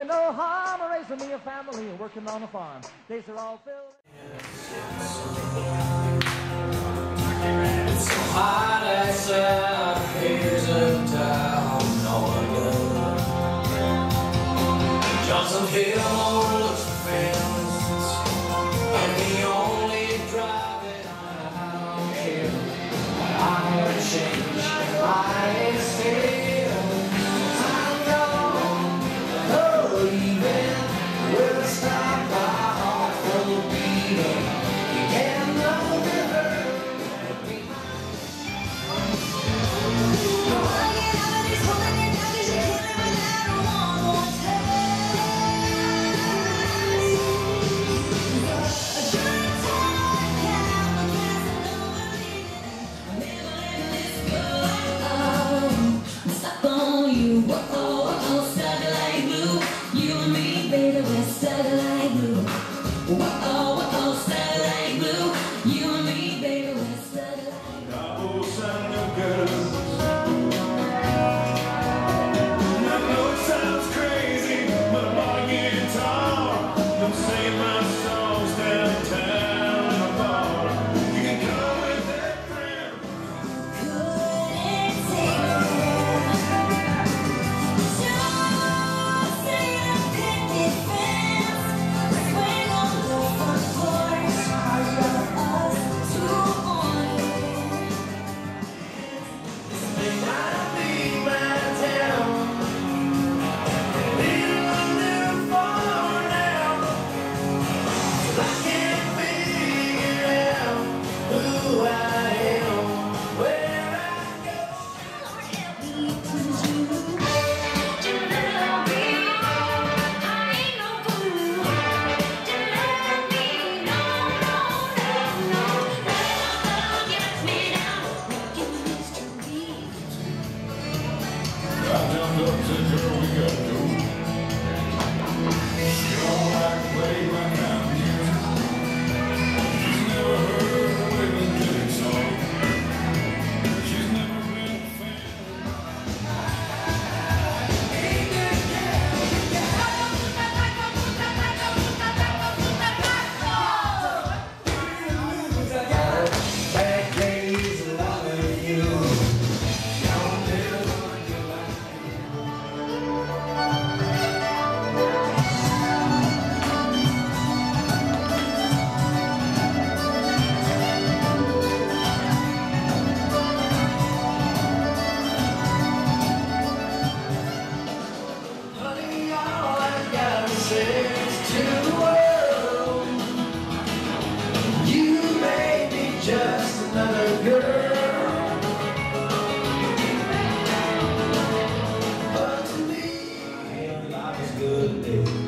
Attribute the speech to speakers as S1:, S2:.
S1: No harm raising me a family and working on a farm. Days are all filled.
S2: It's so hot outside, here's a town, no one good. Johnson Hill overlooks the fields, and the only driving around here. I never change, I stay. Just another girl, but to me, life is good, baby.